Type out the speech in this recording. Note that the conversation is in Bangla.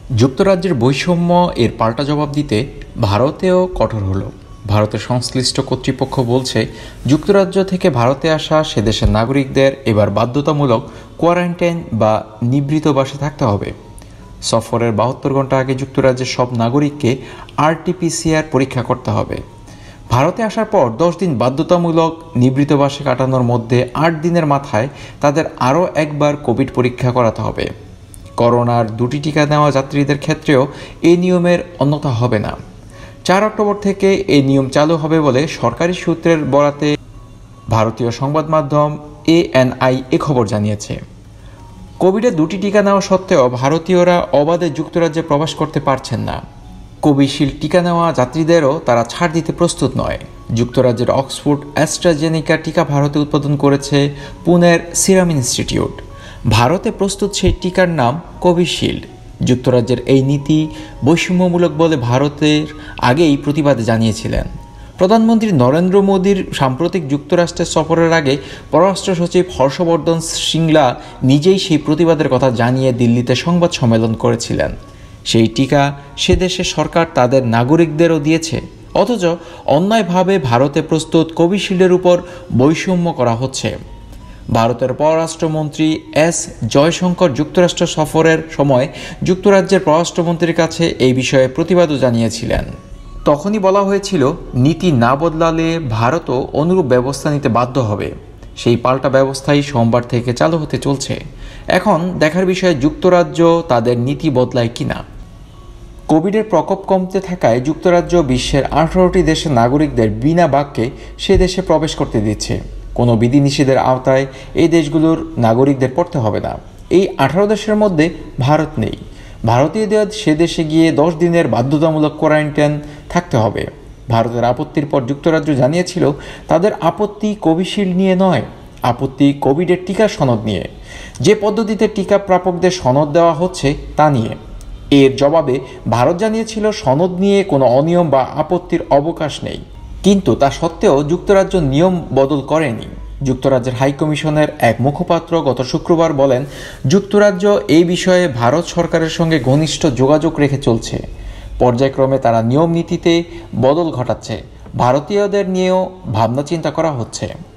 যুক্তরাজ্যের বৈষম্য এর পাল্টা জবাব দিতে ভারতেও কঠোর হলো। ভারতের সংশ্লিষ্ট কর্তৃপক্ষ বলছে, যুক্তরাজ্য থেকে ভারতে আসা সে দেশের নাগরিকদের এবার বাধ্যতামূলক কোয়ারেন্টাইন বা নিবৃতবাসে থাকতে হবে। সফরের 72 ঘন্টা আগে যুক্তরাজ্যের সব নাগরিককে RT-PCR পরীক্ষা করতে হবে। ভারতে আসার পর 10 দিন বাধ্যতামূলক নিবৃতবাসে কাটানোর মধ্যে 8 দিনের মাথায় তাদের আরও একবার কোভিড পরীক্ষা করাতে হবে। করোনার 2টি টিকা নেওয়া যাত্রীদের ক্ষেত্রেও এই নিয়মের অন্যথা হবে না। 4 অক্টোবর থেকে এই নিয়ম চালু হবে বলে সরকারি সূত্রের বরাতে ভারতীয় সংবাদ মাধ্যম ANI এ খবর জানিয়েছে। কোভিডের 2টি টিকা নেওয়া সত্ত্বেও ভারতীয়রা অবাধে যুক্তরাজ্যে প্রবেশ করতে পারছেন না। কোভিশিল্ড টিকা নেওয়া যাত্রীদেরও তারা ছাড় দিতে প্রস্তুত নয়। যুক্তরাজ্যের অক্সফোর্ড অ্যাস্ট্রাজেনিকা টিকা ভারতে উৎপাদন করেছে পুনের সিরাম ইনস্টিটিউট। ভারতে প্রস্তুত সেই টিকার নাম কোভিশিল্ড। যুক্তরাজ্যের এই নীতি বৈষম্যমূলক বলে ভারতের আগেই প্রতিবাদ জানিয়েছিলেন। প্রধানমন্ত্রী নরেন্দ্র মোদীর সাম্প্রতিক যুক্তরাষ্ট্রের সফরের আগে পররাষ্ট্র সচিব হর্ষবর্ধন শ্রিংলা নিজেই সেই প্রতিবাদের কথা জানিয়ে দিল্লিতে সংবাদ সম্মেলন করেছিলেন। সেই টিকা সে দেশের সরকার তাদের নাগরিকদেরও দিয়েছে, অথচ অন্যায়ভাবে ভারতে প্রস্তুত কোভিশিল্ডের উপর বৈষম্য করা হচ্ছে। ভারতের পররাষ্ট্রমন্ত্রী এস জয়শঙ্কর যুক্তরাষ্ট্র সফরের সময় যুক্তরাজ্যের পররাষ্ট্রমন্ত্রীর কাছে এই বিষয়ে প্রতিবাদও জানিয়েছিলেন। তখনই বলা হয়েছিল, নীতি না বদলালে ভারতও অনুরূপ ব্যবস্থা নিতে বাধ্য হবে। সেই পাল্টা ব্যবস্থাই সোমবার থেকে চালু হতে চলছে। এখন দেখার বিষয় যুক্তরাজ্য তাদের নীতি বদলায় কিনা। কোভিডের প্রকোপ কমতে থাকায় যুক্তরাজ্য বিশ্বের 18টি দেশের নাগরিকদের বিনা বাক্যে সে দেশে প্রবেশ করতে দিচ্ছে। কোনো বিধিনিষেধের আওতায় এই দেশগুলোর নাগরিকদের পড়তে হবে না। এই 18 দেশের মধ্যে ভারত নেই। ভারতীয়দের সে দেশে গিয়ে 10 দিনের বাধ্যতামূলক কোয়ারেন্টাইন থাকতে হবে। ভারতের আপত্তির পর যুক্তরাজ্য জানিয়েছিল, তাদের আপত্তি কোভিশিল্ড নিয়ে নয়, আপত্তি কোভিডের টিকা সনদ নিয়ে। যে পদ্ধতিতে টিকা প্রাপকদের সনদ দেওয়া হচ্ছে তা নিয়ে। এর জবাবে ভারত জানিয়েছিল, সনদ নিয়ে কোনো অনিয়ম বা আপত্তির অবকাশ নেই। কিন্তু তা সত্ত্বেও যুক্তরাজ্য নিয়ম বদল করেনি। যুক্তরাজ্যের হাইকমিশনের এক মুখপাত্র গত শুক্রবার বলেন, যুক্তরাজ্য এই বিষয়ে ভারত সরকারের সঙ্গে ঘনিষ্ঠ যোগাযোগ রেখে চলছে। পর্যায়ক্রমে তারা নিয়ম নীতিতে বদল ঘটাচ্ছে। ভারতীয়দের নিয়েও ভাবনা চিন্তা করা হচ্ছে।